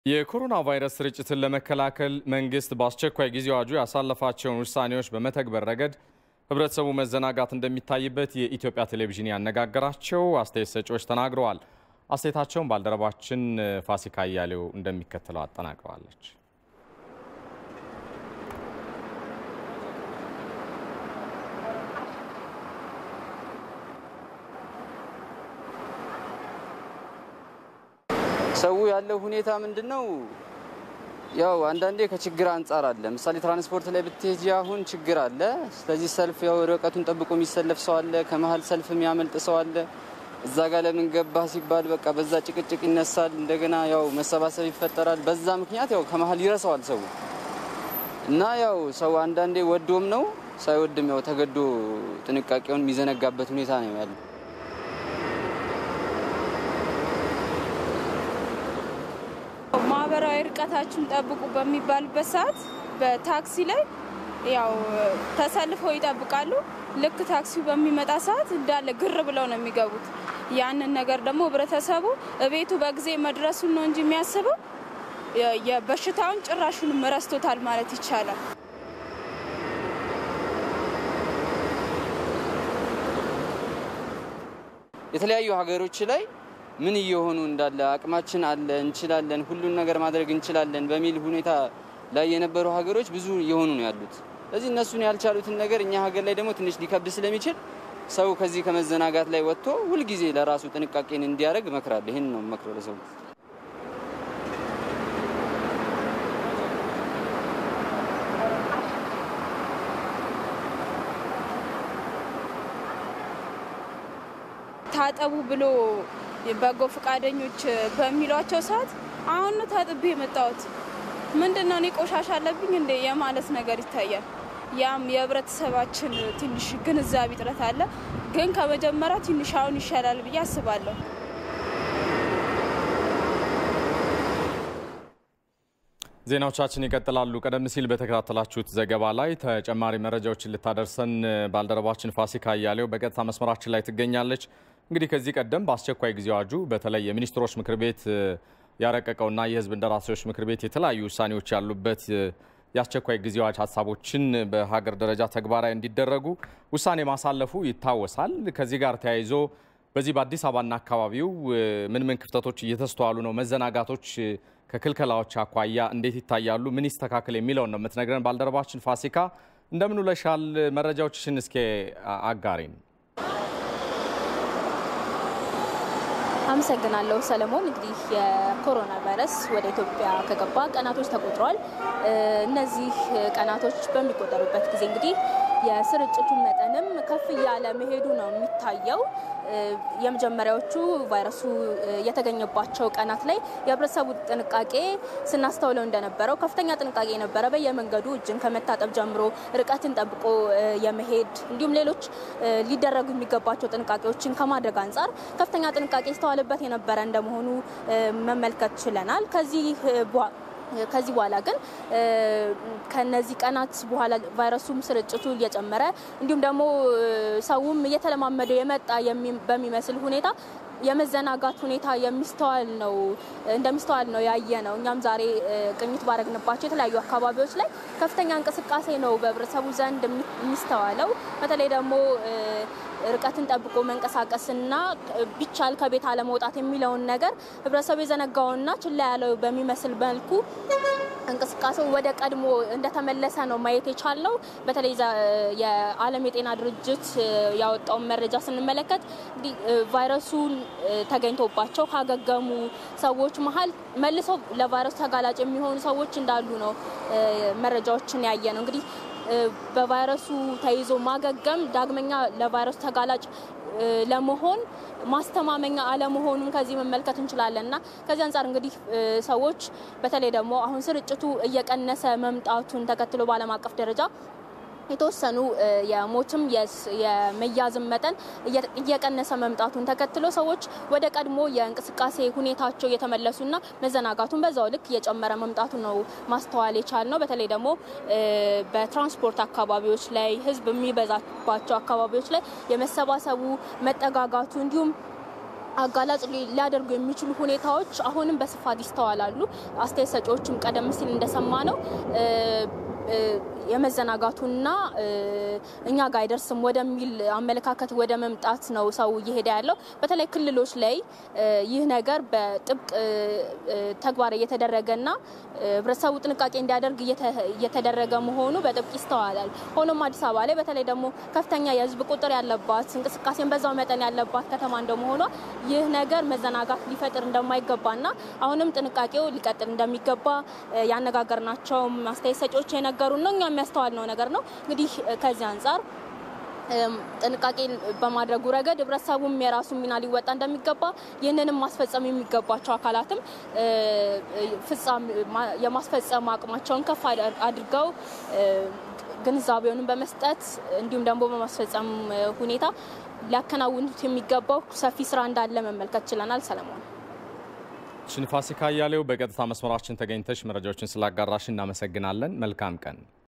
የኮሮና ቫይረስ ስርጭትን ለመከላከል መንግስት በአስቸኳይ ጊዜ አዋጁ ያሳለፋቸውን ውሳኔዎች በመተግበር ረገድ ህብረተሰቡ መዘናጋት እንደሚታይበት የኢትዮጵያ ቴሌቪዥን ያነጋገራቸው አስተያየት ሰጪዎች ተናግረዋል። አስተያየታቸውን ባልደረባችን ፋሲካ አያሌው እንደሚከተለው አጠናቅራለች። ሰው ያለው ሁኔታ ምንድነው? ያው አንዳንዴ ከችግር አንፃር አለ። ለምሳሌ ትራንስፖርት ላይ ብትሄጂ አሁን ችግር አለ። ስለዚህ ሰልፍ ያው ርቀቱን ጠብቆ የሚሰለፍ ሰው አለ፣ ከመሃል ሰልፍ የሚያመልጥ ሰው አለ። እዛ ጋር ለምን ገባህ ሲባል በቃ በዛ ጭቅጭቅ ይነሳል። እንደገና ያው መሰባሰብ ይፈጠራል። በዛ ምክንያት ያው ከመሃል ይረሳዋል ሰው እና ያው ሰው አንዳንዴ ወዶም ነው ሳይወድም ያው ተገዶ ጥንቃቄውን የሚዘነጋበት ሁኔታ ነው ያለው። ማህበራዊ ርቀታችሁን ጠብቁ በሚባልበት ሰዓት በታክሲ ላይ ያው ተሰልፈው ይጠብቃሉ። ልክ ታክሲው በሚመጣ ሰዓት እንዳለ ግር ብለው ነው የሚገቡት። ያንን ነገር ደግሞ ህብረተሰቡ እቤቱ በጊዜ መድረሱን ነው እንጂ የሚያስበው የበሽታውን ጭራሹን ረስቶታል ማለት ይቻላል። የተለያዩ ሀገሮች ላይ ምን እየሆኑ እንዳለ አቅማችን አለ እንችላለን ሁሉን ነገር ማድረግ እንችላለን በሚል ሁኔታ ላይ የነበሩ ሀገሮች ብዙ እየሆኑ ነው ያሉት። ስለዚህ እነሱን ያልቻሉትን ነገር እኛ ሀገር ላይ ደግሞ ትንሽ ሊከብድ ስለሚችል ሰው ከዚህ ከመዘናጋት ላይ ወጥቶ ሁሉ ጊዜ ለራሱ ጥንቃቄን እንዲያደርግ እመክራለሁ። ይሄን ነው መክረው ለሰው። ታጠቡ ብሎ በጎ ፈቃደኞች በሚሏቸው ሰዓት አሁን ነው ታጥቤ የመጣሁት ምንድነው እኔ ቆሻሻ አለብኝ እንደ የማለት ነገር ይታያል። ያም የህብረተሰባችን ትንሽ ግንዛቤ ጥረት አለ፣ ግን ከመጀመሪያ ትንሽ አሁን ይሻላል ብዬ አስባለሁ። ዜናዎቻችን ይቀጥላሉ። ቀደም ሲል በተከታተላችሁት ዘገባ ላይ ተጨማሪ መረጃዎችን ልታደርሰን ባልደረባችን ፋሲካ አያሌው በቀጥታ መስመራችን ላይ ትገኛለች። እንግዲህ ከዚህ ቀደም በአስቸኳይ ጊዜ አዋጁ በተለይ የሚኒስትሮች ምክር ቤት ያረቀቀውና የህዝብ እንደራሴዎች ምክር ቤት የተለያዩ ውሳኔዎች ያሉበት የአስቸኳይ ጊዜ አዋጅ ሀሳቦችን በሀገር ደረጃ ተግባራዊ እንዲደረጉ ውሳኔ ማሳለፉ ይታወሳል። ከዚህ ጋር ተያይዞ በዚህ በአዲስ አበባና አካባቢው ምን ክፍተቶች እየተስተዋሉ ነው? መዘናጋቶች ከክልከላዎች አኳያ እንዴት ይታያሉ? ምን ይስተካከል የሚለው ነው የምትነግረን ባልደረባችን ፋሲካ። እንደምን ውለሻል? መረጃዎችሽን እስኪ አጋሪን። አመሰግናለሁ ሰለሞን። እንግዲህ የኮሮና ቫይረስ ወደ ኢትዮጵያ ከገባ ቀናቶች ተቆጥረዋል። እነዚህ ቀናቶች በሚቆጠሩበት ጊዜ እንግዲህ የስርጭቱ መጠንም ከፍ ያለ መሄዱ ነው የሚታየው። የመጀመሪያዎቹ ቫይረሱ የተገኘባቸው ቀናት ላይ የህብረተሰቡ ጥንቃቄ ስናስተውለው እንደነበረው ከፍተኛ ጥንቃቄ ነበረ። በየመንገዱ እጅን ከመታጠብ ጀምሮ ርቀትን ጠብቆ የመሄድ እንዲሁም ሌሎች ሊደረጉ የሚገባቸው ጥንቃቄዎችን ከማድረግ አንጻር ከፍተኛ ጥንቃቄ ይስተዋልበት የነበረ እንደመሆኑ መመልከት ችለናል። ከዚህ በኋላ ግን ከነዚህ ቀናት በኋላ ቫይረሱም ስርጭቱ እየጨመረ እንዲሁም ደግሞ ሰውም እየተለማመደ የመጣ በሚመስል ሁኔታ የመዘናጋት ሁኔታ እንደሚስተዋል ነው ያየነው። እኛም ዛሬ ቅኝት ባረግንባቸው የተለያዩ አካባቢዎች ላይ ከፍተኛ እንቅስቃሴ ነው በህብረተሰቡ ዘንድ የሚስተዋለው። በተለይ ደግሞ ርቀትን ጠብቆ መንቀሳቀስና ቢቻል ከቤት አለመውጣት የሚለውን ነገር ህብረተሰቡ የዘነጋውና ችላ ያለው በሚመስል መልኩ እንቅስቃሴው ወደ ቀድሞ እንደተመለሰ ነው ማየት የቻልነው። በተለይ የዓለም የጤና ድርጅት ያወጣውን መረጃ ስንመለከት ቫይረሱን ተገኝቶባቸው ካገገሙ ሰዎች መሀል መልሰው ለቫይረሱ ተጋላጭ የሚሆኑ ሰዎች እንዳሉ ነው መረጃዎችን ያየነው። እንግዲህ በቫይረሱ ተይዞ ማገገም ዳግመኛ ለቫይረሱ ተጋላጭ ለመሆን ማስተማመኛ አለመሆኑን ከዚህ መመልከት እንችላለንና ከዚህ አንፃር እንግዲህ ሰዎች በተለይ ደግሞ አሁን ስርጭቱ እየቀነሰ መምጣቱን ተከትሎ በዓለም አቀፍ ደረጃ የተወሰኑ የሞትም የመያዝም መጠን እየቀነሰ መምጣቱን ተከትሎ ሰዎች ወደ ቀድሞ የእንቅስቃሴ ሁኔታቸው እየተመለሱና መዘናጋቱን በዛው ልክ እየጨመረ መምጣቱ ነው ማስተዋል የቻልነው። በተለይ ደግሞ በትራንስፖርት አካባቢዎች ላይ ህዝብ የሚበዛባቸው አካባቢዎች ላይ የመሰባሰቡ መጠጋጋቱ እንዲሁም አጋላጭ ሊያደርጉ የሚችሉ ሁኔታዎች አሁንም በስፋት ይስተዋላሉ። አስተያየት ሰጪዎችም ቀደም ሲል እንደሰማነው የመዘናጋቱና እኛ ጋር አይደርስም ወደሚል አመለካከት ወደ መምጣት ነው ሰው እየሄደ ያለው። በተለይ ክልሎች ላይ ይህ ነገር በጥብቅ ተግባር እየተደረገና ህብረተሰቡ ጥንቃቄ እንዲያደርግ እየተደረገ መሆኑ በጥብቅ ይስተዋላል። ሆኖም አዲስ አበባ ላይ በተለይ ደግሞ ከፍተኛ የህዝብ ቁጥር ያለባት እንቅስቃሴን በዛው መጠን ያለባት ከተማ እንደመሆኗ ይህ ነገር መዘናጋት ሊፈጥር እንደማይገባና አሁንም ጥንቃቄው ሊቀጥል እንደሚገባ ያነጋገርናቸው አስተያየት ሰጪዎች የነገሩን ነው። እኛም ያስተዋልነው ነገር ነው። እንግዲህ ከዚህ አንፃር ጥንቃቄ በማድረጉ ረገድ ህብረተሰቡም የራሱ ሚና ሊወጣ እንደሚገባ ይህንንም ማስፈጸም የሚገባቸው አካላትም የማስፈጸም አቅማቸውን ከፍ አድርገው ግንዛቤውንም በመስጠት እንዲሁም ደግሞ በማስፈጸም ሁኔታ ሊያከናውኑት የሚገባው ሰፊ ስራ እንዳለ መመልከት ችለናል። ሰለሞን ፋሲካ አያሌው በቀጥታ መስመራችን ተገኝተሽ መረጃዎችን ስላጋራሽ እናመሰግናለን። መልካም ቀን።